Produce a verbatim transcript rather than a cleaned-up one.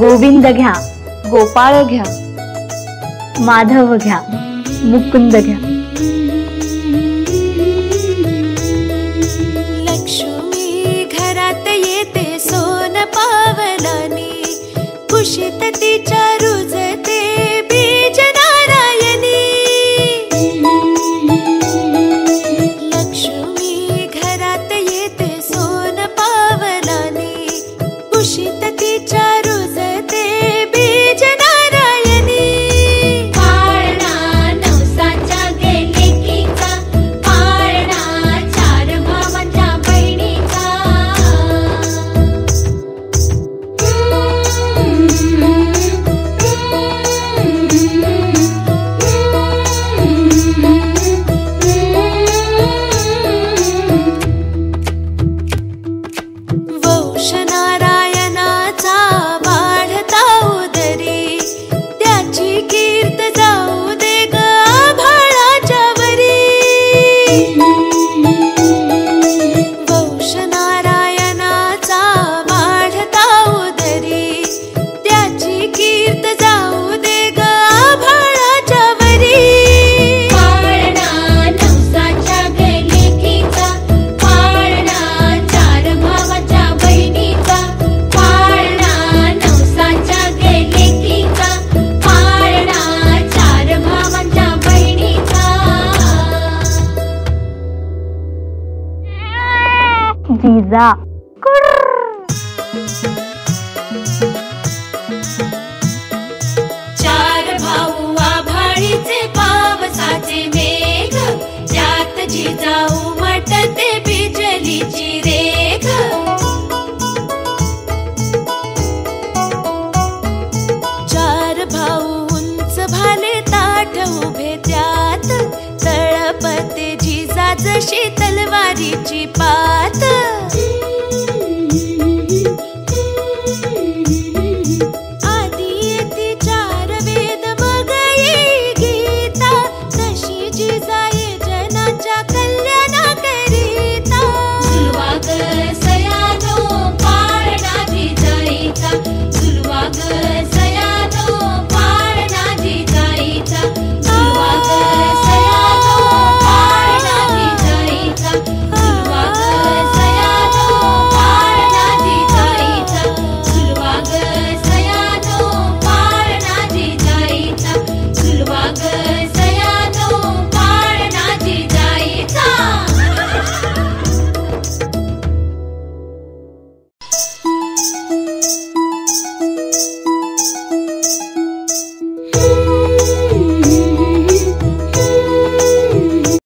गोविंद घ्या, गोपाळ घ्या, माधव घ्या, मुकुंद घ्या. लक्ष्मी घरात येते सोन पावलानी, कुशीत तिच्या रुजते बीज नारायणी. लक्ष्मी घरात येते सोन पावलानी, कुशीत तिच्या रुजते बीज नारायणी. पाळणा नवसाच्या गेलेकीचा, पाळणा चार भावांच्या बहिणीचा. वंश नारायणाचा वाढता उदरी, त्याची कीर्त जाऊ दे ग आभाळाच्या वरी. वंश नारायणाचा वाढता उदरी, त्याची कीर्त जाऊ दे ग आभाळाच्या वरी. पाळणा नवसाच्या गेलेकीचा, पाळणा चार भावाच्या बहिणीचा. पाळणा नवसाच्या गेलेकीचा, पाळणा चार भावांच्या बहिणीचा. जिजा चार भाऊ आभाळीचे पावसाचे मेघ, त्यात जिजाऊ उमटते बिजलीची रेघ. चार भाऊ उंच भाले ताठ उभे त्यात, तळपते जिजा जशी तलवारीची पा